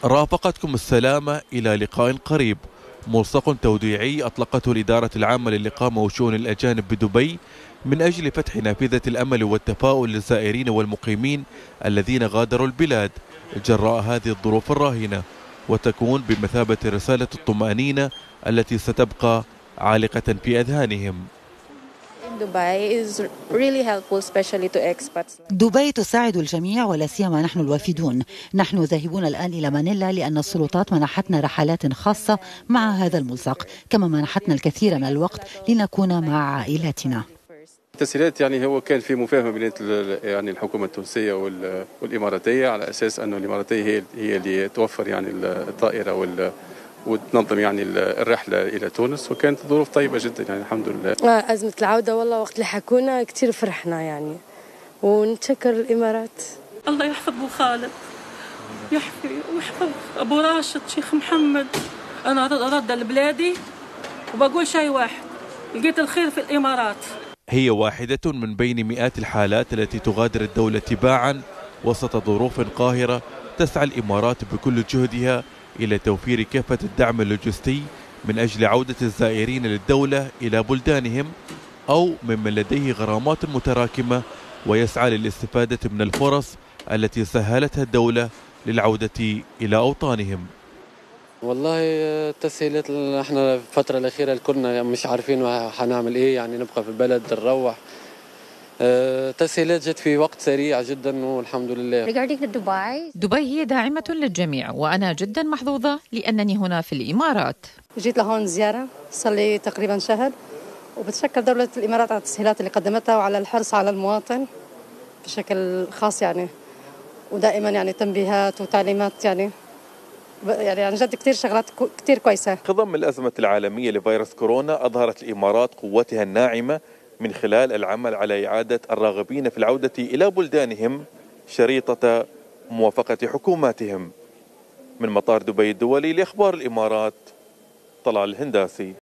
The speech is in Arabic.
رافقتكم السلامة إلى لقاء قريب. ملصق توديعي أطلقته الإدارة العامة للإقامة وشؤون الأجانب بدبي من أجل فتح نافذة الأمل والتفاؤل للزائرين والمقيمين الذين غادروا البلاد جراء هذه الظروف الراهنة، وتكون بمثابة رسالة الطمأنينة التي ستبقى عالقة في أذهانهم. دبي تساعد الجميع ولا سيما نحن الوافدون. نحن ذاهبون الآن إلى مانيلا لأن السلطات منحتنا رحلات خاصة مع هذا الملصق، كما منحتنا الكثير من الوقت لنكون مع عائلاتنا. التسهيلات هو كان في مفاهمة بين الحكومة التونسية والإماراتية، على أساس أنه الإماراتية هي اللي توفر الطائرة وتنظم الرحلة إلى تونس، وكانت الظروف طيبة جدا الحمد لله. أزمة العودة والله وقت اللي حكونا كتير فرحنا ونتشكر الإمارات. الله يحفظ أبو خالد، يحفظ ويحفظ أبو راشد، شيخ محمد. أنا أرد لبلادي وبقول شيء واحد، لقيت الخير في الإمارات. هي واحدة من بين مئات الحالات التي تغادر الدولة تباعا وسط ظروف قاهرة. تسعى الإمارات بكل جهدها إلى توفير كافة الدعم اللوجستي من أجل عودة الزائرين للدولة إلى بلدانهم أو ممن لديه غرامات متراكمة، ويسعى للاستفادة من الفرص التي سهلتها الدولة للعودة إلى أوطانهم. والله التسهيلات احنا الفترة الأخيرة كنا مش عارفين حنعمل ايه، نبقى في البلد نروح. تسهيلات جت في وقت سريع جدا والحمد لله. دبي هي داعمة للجميع، وأنا جدا محظوظة لأنني هنا في الإمارات. جيت لهون زيارة صار لي تقريبا شهر، وبتشكر دولة الإمارات على التسهيلات اللي قدمتها وعلى الحرص على المواطن بشكل خاص ودائما تنبيهات وتعليمات عن جد كثير شغلات كثير كويسة. خضم الأزمة العالمية لفيروس كورونا أظهرت الإمارات قوتها الناعمة من خلال العمل على إعادة الراغبين في العودة إلى بلدانهم شريطة موافقة حكوماتهم. من مطار دبي الدولي لأخبار الإمارات، طلال الهنداسي.